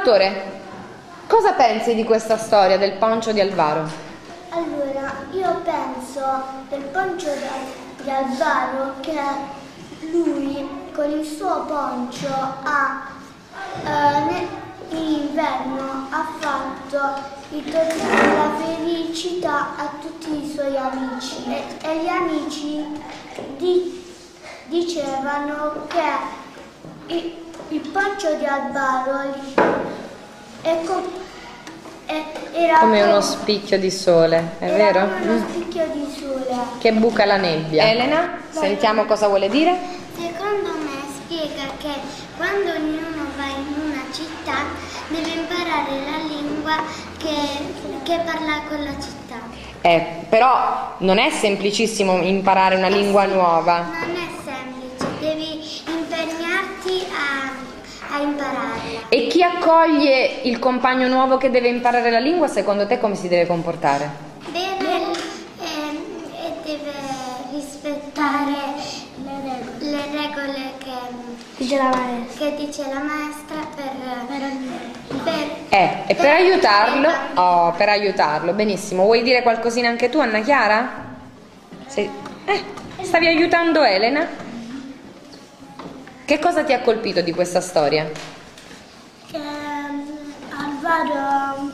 Salvatore, cosa pensi di questa storia del poncio di Alvaro? Allora, io penso del poncio di Alvaro che lui con il suo poncio in inverno ha fatto ritornare la felicità a tutti i suoi amici e gli amici dicevano che il poncio di Alvaro era Come uno spicchio di sole, è vero? come uno spicchio di sole. Che buca la nebbia. Elena, sentiamo cosa vuole dire. Secondo me spiega che quando ognuno va in una città deve imparare la lingua che parla con la città. Però non è semplicissimo imparare una lingua nuova. Non è semplice, devi impegnarti a impararla. E chi accoglie il compagno nuovo che deve imparare la lingua, secondo te come si deve comportare? Bene, e deve rispettare le regole che dice la maestra E per aiutarlo, per aiutarlo, benissimo. Vuoi dire qualcosina anche tu, Anna Chiara? Stavi aiutando Elena? Che cosa ti ha colpito di questa storia? Che Alvaro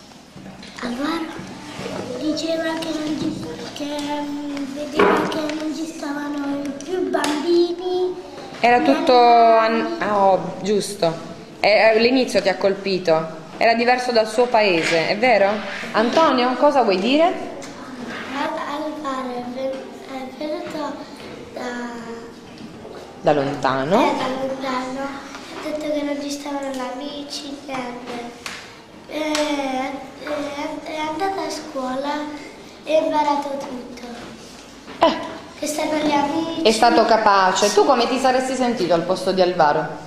diceva che vedeva che non ci stavano più bambini. Era tutto giusto. L'inizio ti ha colpito. Era diverso dal suo paese, è vero? Antonio, cosa vuoi dire? Alvaro è venuto Da lontano. ha detto che non ci stavano gli amici, niente. È andata a scuola e ha imparato tutto. Che stanno gli amici. È stato capace. Tu come ti saresti sentito al posto di Alvaro?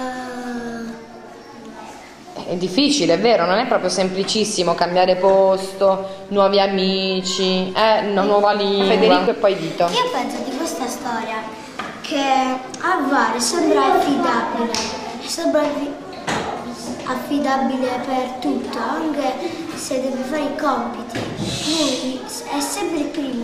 È difficile, è vero? Non è proprio semplicissimo cambiare posto, nuovi amici, una nuova lingua. Federico e poi Vito. Io penso di questa storia che Alvaro sembra affidabile per tutto, anche se deve fare i compiti. Lui è sempre il primo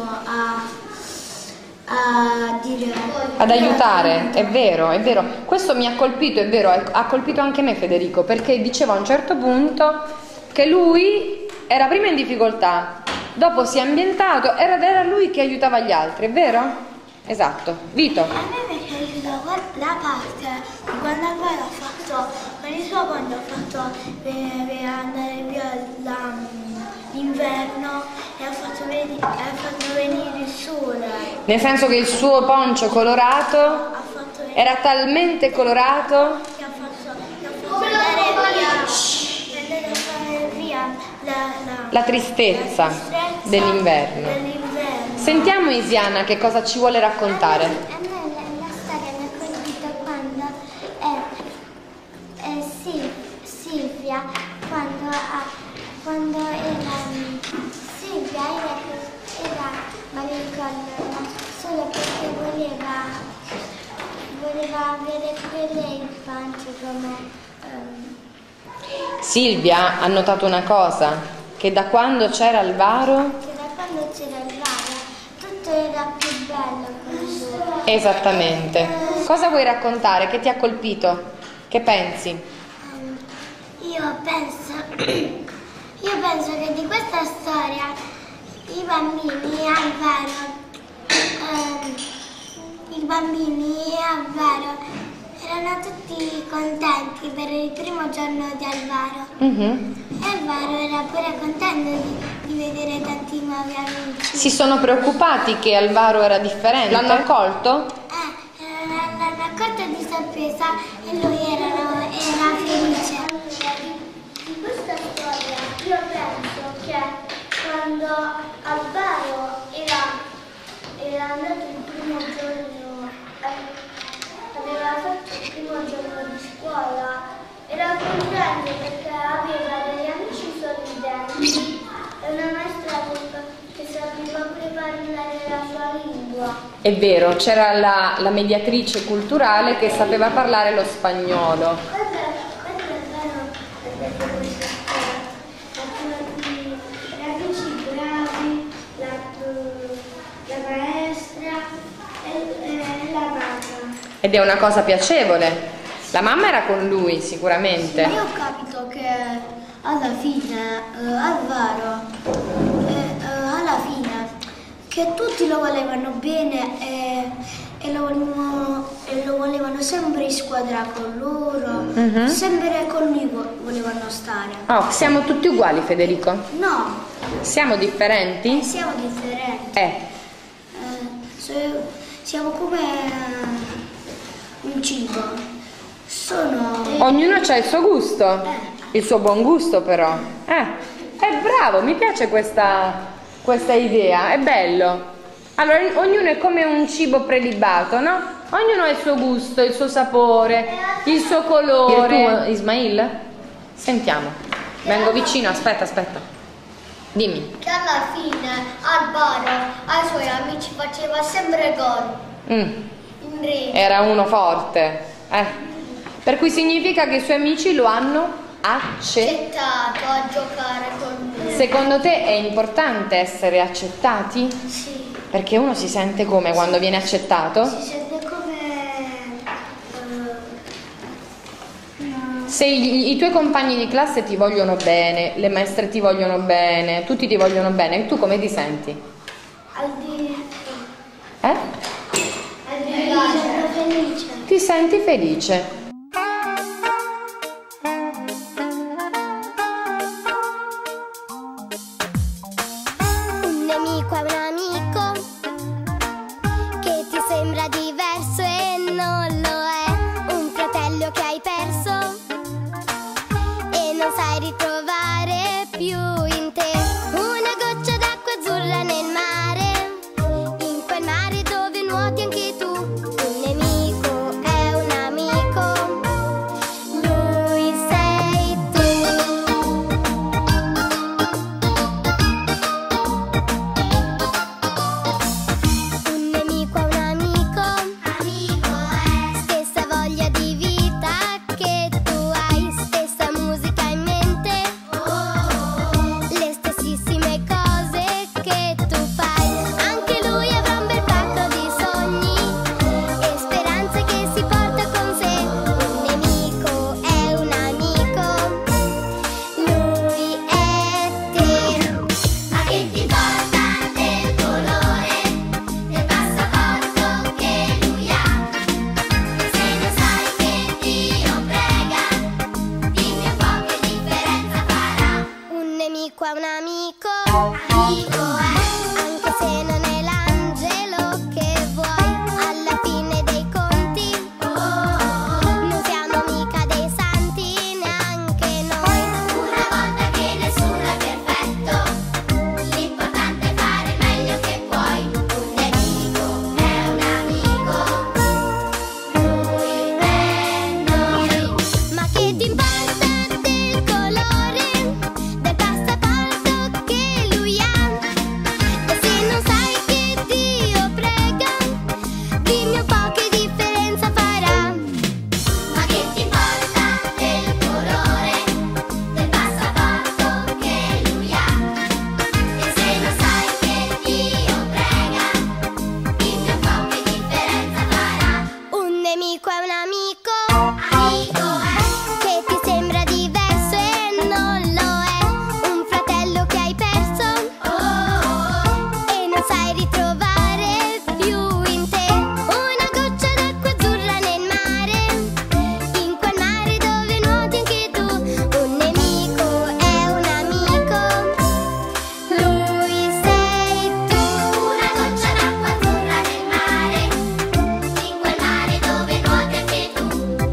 ad aiutare, è vero, è vero. Questo mi ha colpito, è vero, ha colpito anche me Federico, perché diceva a un certo punto che lui era prima in difficoltà, dopo si è ambientato, era lui che aiutava gli altri, è vero? Esatto. Vito. A me mi è piaciuta la parte di quando Alvaro ha fatto, con il suo ponte ha fatto andare via l'inverno e ha fatto venire il sole. Nel senso che il suo poncio colorato era talmente colorato che ha fatto andare via la tristezza dell'inverno. Sentiamo Isiana che cosa ci vuole raccontare. A me la storia mi ha colpito quando Silvia era malinconna solo perché voleva avere pure lei il pancio come Silvia ha notato una cosa, che da quando c'era Alvaro tutto era più bello con lui. esattamente. Cosa vuoi raccontare? Che ti ha colpito? Che pensi? Io penso che di questa storia i bambini e Alvaro erano tutti contenti per il primo giorno di Alvaro. E Alvaro era pure contento di vedere tanti nuovi amici. Si sono preoccupati che Alvaro era differente? L'hanno accolto? L'hanno accolto di sorpresa e lui era felice. Di questa storia io penso che quando Alvaro era andato il primo giorno, aveva fatto il primo giorno di scuola, era contento perché aveva degli amici sorridenti e una maestra che sapeva pure parlare la sua lingua. È vero, c'era la mediatrice culturale che sapeva parlare lo spagnolo. Questo è vero Ed è una cosa piacevole. La mamma era con lui sicuramente. Io ho capito che alla fine Alvaro, alla fine, che tutti lo volevano bene e lo volevano sempre in squadra con loro, sempre con lui volevano stare. Oh, siamo tutti uguali, Federico? No, Siamo differenti? siamo differenti. Siamo come un cibo. Ognuno ha il suo gusto, il suo buon gusto però. È bravo, mi piace questa idea, è bello. Allora, ognuno è come un cibo prelibato, no? Ognuno ha il suo gusto, il suo sapore, il suo colore. Tu, Ismail? Sentiamo. Vengo vicino, aspetta. Dimmi. Che alla fine Alvaro ai suoi amici faceva sempre gol. In rete. Era uno forte. Per cui significa che i suoi amici lo hanno accettato A giocare con lui. Secondo te è importante essere accettati? Sì. Perché uno si sente come quando viene accettato? Si sente come... Se i tuoi compagni di classe ti vogliono bene, le maestre ti vogliono bene, tutti ti vogliono bene, tu come ti senti? Felice. Ti senti felice? Un nemico è un amico che ti sembra diverso e non lo è. Un fratello che hai perso e non sai ritrovare più in te. Una goccia d'acqua azzurra nel mare, in quel mare dove nuoti anche tu. Un nemico è un amico, lui sei tu. Un nemico è un amico è stessa voglia di vita che tu hai, stessa musica in mente, le stessissime cose che tu fai. Anche lui avrà un bel pacco di sogni e speranze che si porta con sé. Un nemico è un amico, lui è te. Ma che ti importa del colore del passaporto che lui ha? Se non sai che Dio prega, dimmi un po' che differenza farà. Un nemico è un amico, anche se non è l'angelo che vuoi. Alla fine dei conti, non siamo mica dei santi neanche noi. Una volta che nessuno è perfetto, l'importante è fare meglio che puoi. Un nemico è un amico, lui è noi. Ma che ti importa del colore del passaporto che lui ha? E se non sai che Dio prega, dimmi un po' che differenza farà. Ma che ti importa del colore del passaporto che lui ha? E se non sai che Dio prega, dimmi un po' che differenza farà. Un nemico è un amico, che ti sembra diverso e non lo è. Un fratello che hai perso e non sai ritrovare più in te. Una goccia d'acqua azzurra nel mare, in quel mare dove nuoti anche tu. Un nemico è un amico, lui sei tu. Una goccia d'acqua azzurra nel mare, in quel mare dove nuoti anche tu.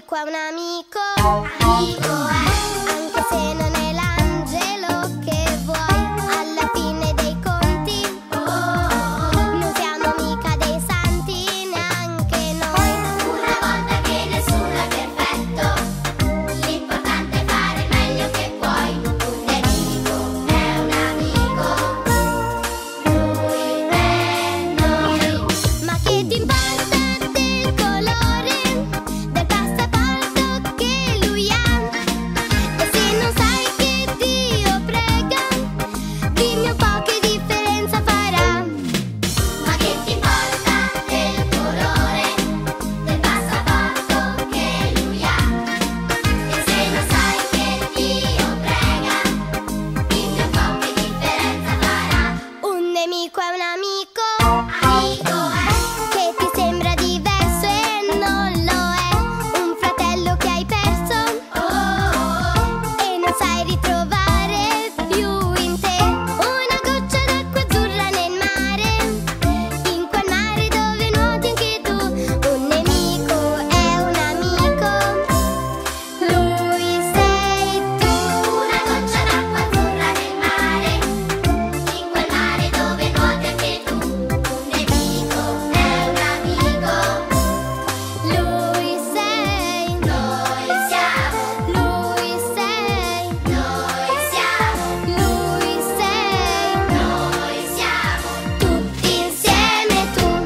nemico è un amico. Amico è, anche se non è l'angelo che vuoi. Alla fine dei conti, non siamo mica dei santi neanche noi. Una volta che nessuno è perfetto, l'importante è fare il meglio che puoi. Un nemico è un amico, lui è noi. Ma che ti importa del colore del passaporto che lui ha? E se non sai che Dio prega, dimmi un po' che differenza farà. Ma che ti importa del colore del passaporto che lui ha? E se non sai che Dio prega, dimmi un po' che differenza farà. Un nemico è un amico. Amico è, che ti sembra diverso e non lo è. Un fratello che hai perso, e non sai ritrovare più in te. Una goccia d'acqua azzurra nel mare, in quel mare dove nuoti anche tu. Un nemico è un amico, lui sei tu. Una goccia d'acqua azzurra nel mare, in quel mare dove nuoti anche tu. Un nemico è un amico, lui sei, noi siamo, lui sei, noi siamo, lui sei, noi siamo, tutti insieme tu.